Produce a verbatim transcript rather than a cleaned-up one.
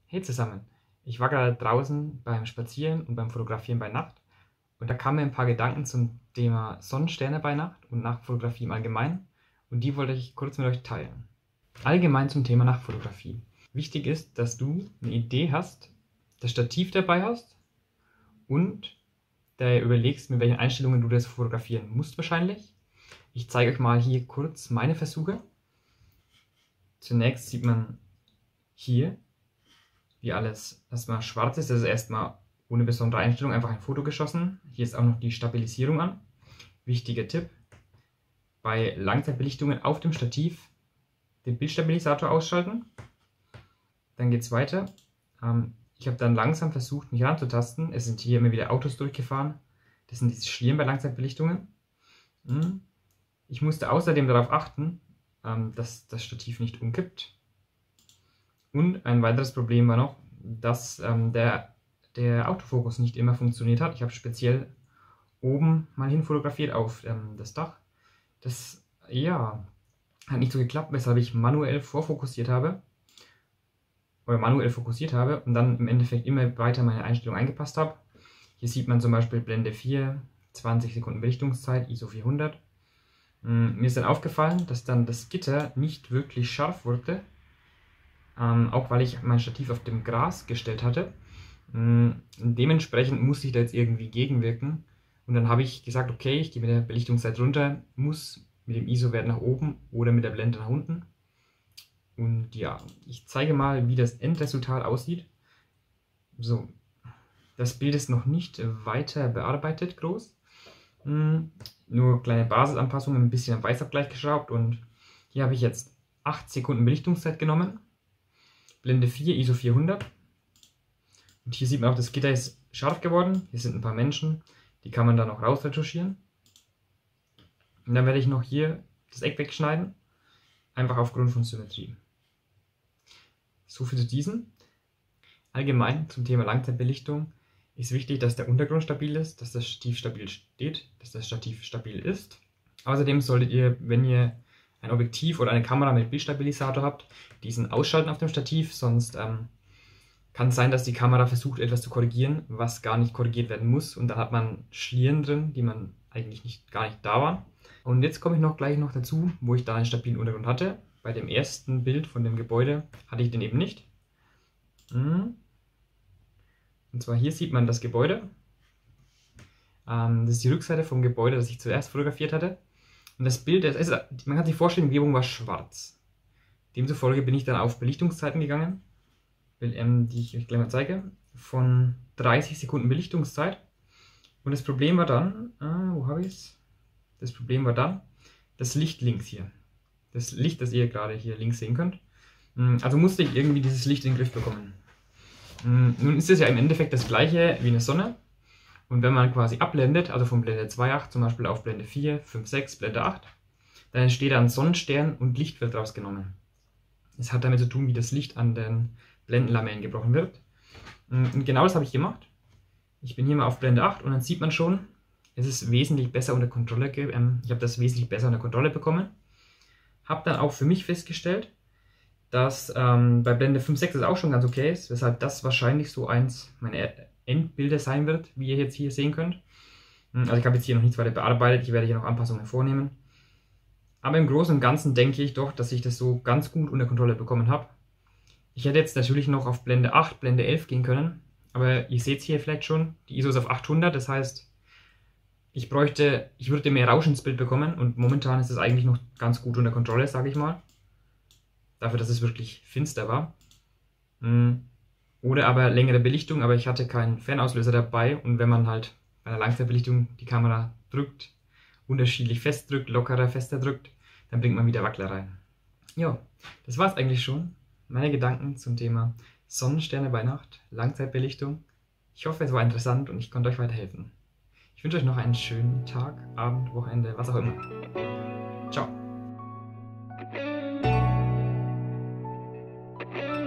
Hey zusammen, ich war gerade draußen beim Spazieren und beim Fotografieren bei Nacht und da kamen mir ein paar Gedanken zum Thema Sonnensterne bei Nacht und Nachtfotografie im Allgemeinen und die wollte ich kurz mit euch teilen. Allgemein zum Thema Nachtfotografie. Wichtig ist, dass du eine Idee hast, das Stativ dabei hast und da überlegst, mit welchen Einstellungen du das fotografieren musst wahrscheinlich. Ich zeige euch mal hier kurz meine Versuche. Zunächst sieht man hier, wie alles erstmal schwarz ist. Das ist erstmal ohne besondere Einstellung einfach ein Foto geschossen. Hier ist auch noch die Stabilisierung an. Wichtiger Tipp: Bei Langzeitbelichtungen auf dem Stativ den Bildstabilisator ausschalten. Dann geht es weiter. Ähm, ich habe dann langsam versucht, mich ranzutasten. Es sind hier immer wieder Autos durchgefahren. Das sind diese Schlieren bei Langzeitbelichtungen. Hm. Ich musste außerdem darauf achten, ähm, dass das Stativ nicht umkippt. Und ein weiteres Problem war noch, dass ähm, der, der Autofokus nicht immer funktioniert hat. Ich habe speziell oben mal hin fotografiert auf ähm, das Dach. Das ja, hat nicht so geklappt, weshalb ich manuell vorfokussiert habe. Oder manuell fokussiert habe und dann im Endeffekt immer weiter meine Einstellung eingepasst habe. Hier sieht man zum Beispiel Blende vier, zwanzig Sekunden Belichtungszeit, I S O vierhundert. Mir ist dann aufgefallen, dass dann das Gitter nicht wirklich scharf wurde. Ähm, auch weil ich mein Stativ auf dem Gras gestellt hatte. Ähm, dementsprechend musste ich da jetzt irgendwie gegenwirken. Und dann habe ich gesagt, okay, ich gehe mit der Belichtungszeit runter, muss mit dem I S O-Wert nach oben oder mit der Blende nach unten. Und ja, ich zeige mal, wie das Endresultat aussieht. So, das Bild ist noch nicht weiter bearbeitet groß. Ähm, nur kleine Basisanpassungen, ein bisschen am Weißabgleich geschraubt. Und hier habe ich jetzt acht Sekunden Belichtungszeit genommen. Blende vier, I S O vierhundert. Und hier sieht man auch, das Gitter ist scharf geworden. Hier sind ein paar Menschen, die kann man dann noch rausretuschieren. Und dann werde ich noch hier das Eck wegschneiden. Einfach aufgrund von Symmetrie. So viel zu diesem. Allgemein zum Thema Langzeitbelichtung ist wichtig, dass der Untergrund stabil ist, dass das Stativ stabil steht, dass das Stativ stabil ist. Außerdem solltet ihr, wenn ihr ein Objektiv oder eine Kamera mit Bildstabilisator habt, diesen ausschalten auf dem Stativ, sonst ähm, kann es sein, dass die Kamera versucht, etwas zu korrigieren, was gar nicht korrigiert werden muss, und da hat man Schlieren drin, die man eigentlich nicht, gar nicht da waren. Und jetzt komme ich noch gleich noch dazu, wo ich da einen stabilen Untergrund hatte. Bei dem ersten Bild von dem Gebäude hatte ich den eben nicht. Und zwar hier sieht man das Gebäude. Ähm, das ist die Rückseite vom Gebäude, das ich zuerst fotografiert hatte. Und das Bild, das ist, man kann sich vorstellen, die Umgebung war schwarz. Demzufolge bin ich dann auf Belichtungszeiten gegangen, die ich euch gleich mal zeige, von dreißig Sekunden Belichtungszeit. Und das Problem war dann, ah, wo habe ich es? Das Problem war dann das Licht links hier. Das Licht, das ihr gerade hier links sehen könnt. Also musste ich irgendwie dieses Licht in den Griff bekommen. Nun ist es ja im Endeffekt das gleiche wie eine Sonne. Und wenn man quasi abblendet, also von Blende zwei Komma acht zum Beispiel auf Blende vier, fünf, sechs, Blende acht, dann entsteht ein Sonnenstern und Licht wird rausgenommen. Es hat damit zu tun, wie das Licht an den Blendenlamellen gebrochen wird. Und genau das habe ich gemacht. Ich bin hier mal auf Blende acht und dann sieht man schon, es ist wesentlich besser unter Kontrolle. Ähm, ich habe das wesentlich besser unter Kontrolle bekommen. Habe dann auch für mich festgestellt, dass ähm, bei Blende fünf, sechs es auch schon ganz okay ist, weshalb das wahrscheinlich so eins meiner Endbilder sein wird, wie ihr jetzt hier sehen könnt. Also ich habe jetzt hier noch nichts weiter bearbeitet, ich werde hier noch Anpassungen vornehmen. Aber im Großen und Ganzen denke ich doch, dass ich das so ganz gut unter Kontrolle bekommen habe. Ich hätte jetzt natürlich noch auf Blende acht, Blende elf gehen können, aber ihr seht es hier vielleicht schon, die I S O ist auf achthundert, das heißt, ich bräuchte, ich würde mehr Rausch ins Bild bekommen und momentan ist es eigentlich noch ganz gut unter Kontrolle, sage ich mal. Dafür, dass es wirklich finster war. Oder aber längere Belichtung, aber ich hatte keinen Fernauslöser dabei, und wenn man halt bei einer Langzeitbelichtung die Kamera drückt, unterschiedlich fest drückt, lockerer, fester drückt, dann bringt man wieder Wackler rein. Ja, das war es eigentlich schon. Meine Gedanken zum Thema Sonnensterne bei Nacht, Langzeitbelichtung. Ich hoffe, es war interessant und ich konnte euch weiterhelfen. Ich wünsche euch noch einen schönen Tag, Abend, Wochenende, was auch immer. Ciao.